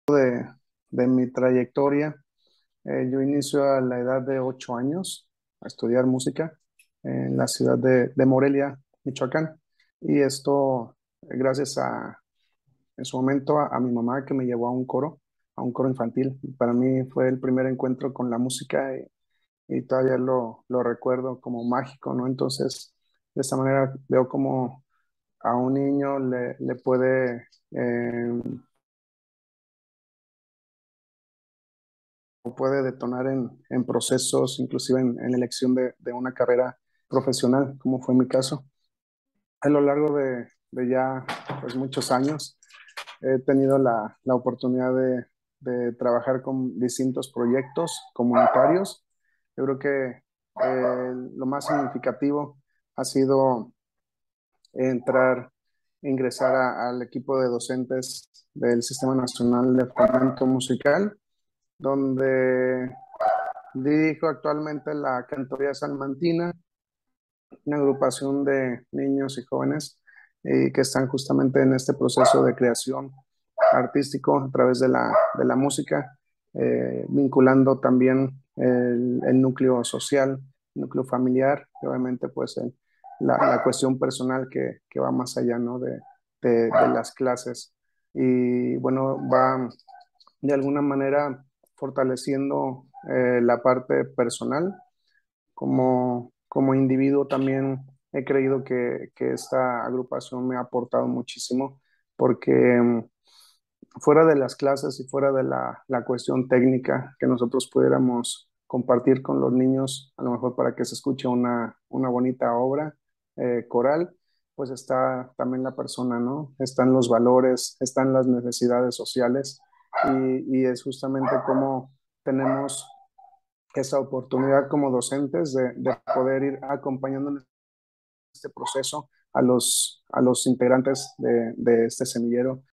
de mi trayectoria, yo inicio a la edad de 8 años a estudiar música en la ciudad de Morelia, Michoacán. Y esto gracias en su momento, a mi mamá que me llevó a un coro infantil. Para mí fue el primer encuentro con la música y todavía lo recuerdo como mágico, ¿no? Entonces, de esta manera veo como a un niño le puede, o puede detonar en procesos, inclusive en elección de una carrera profesional, como fue mi caso. A lo largo de ya pues, muchos años, he tenido la oportunidad de trabajar con distintos proyectos comunitarios. Yo creo que lo más significativo ha sido entrar, ingresar al equipo de docentes del Sistema Nacional de Fomento Musical, donde dirijo actualmente la Cantoría Salmantina, una agrupación de niños y jóvenes que están justamente en este proceso de creación artístico a través de la música, vinculando también el núcleo social, el núcleo familiar, y obviamente pues la cuestión personal que va más allá, ¿no? De las clases. Y bueno, va de alguna manera fortaleciendo la parte personal. Como individuo también he creído que esta agrupación me ha aportado muchísimo porque fuera de las clases y fuera de la cuestión técnica que nosotros pudiéramos compartir con los niños, a lo mejor para que se escuche una bonita obra coral, pues está también la persona, ¿no? Están los valores, están las necesidades sociales y es justamente como tenemos esa oportunidad como docentes de poder ir acompañando en este proceso a los integrantes de este semillero